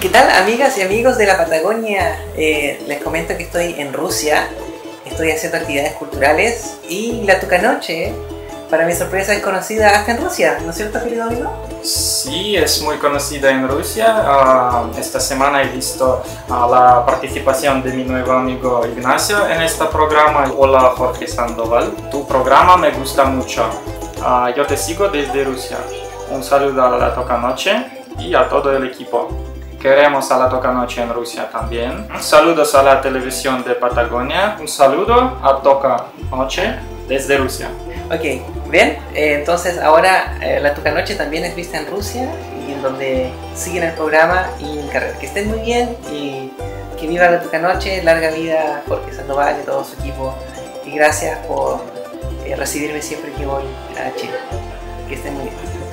¿Qué tal, amigas y amigos de la Patagonia? Les comento que estoy en Rusia, estoy haciendo actividades culturales y la Tucanoche, para mi sorpresa, es conocida hasta en Rusia, ¿no es cierto, querido amigo? Sí, es muy conocida en Rusia. Esta semana he visto la participación de mi nuevo amigo Ignacio en este programa. Hola, Jorge Sandoval. Tu programa me gusta mucho. Yo te sigo desde Rusia. Un saludo a la Tocanoche y a todo el equipo. Queremos a la Tocanoche en Rusia también. Saludos a la televisión de Patagonia. Un saludo a Tocanoche desde Rusia. Ok, bien, entonces ahora la Tucanoche también es vista en Rusia y en donde siguen el programa y en carrera. Que estén muy bien y que viva la Tucanoche, larga vida Jorge Sandoval y todo su equipo. Y gracias por recibirme siempre que voy a Chile. Que estén muy bien.